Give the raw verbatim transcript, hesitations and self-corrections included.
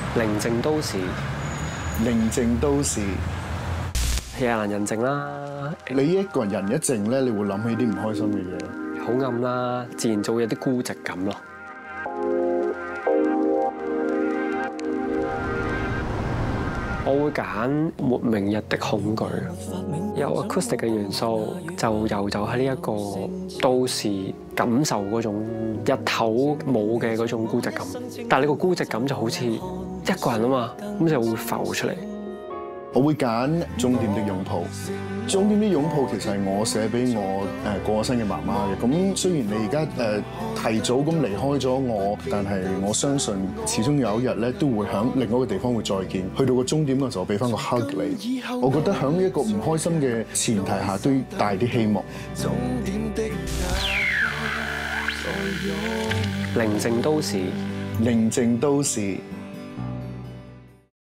寧靜都市， 寧靜都市。 夜闌人靜啦， 你一個人一靜咧，你會諗起啲唔開心嘅嘢。 好暗啦，自然就會有啲孤寂感咯。我會揀沒明日的恐懼，有 acoustic 嘅元素，就遊走喺呢一個都市，感受嗰種日頭冇嘅嗰種孤寂感。但係你個孤寂感就好似一個人啊嘛，咁就會浮出嚟。 我會揀終點的擁抱。終點的擁抱其實係我寫俾我誒過身嘅媽媽嘅。咁雖然你而家誒提早咁離開咗我，但係我相信始終有一日咧都會喺另外一個地方會再見。去到個終點嘅時候，俾翻個 hug 你。我覺得喺呢一個唔開心嘅前提下，都帶啲希望。 寧靜都市， 寧靜都市。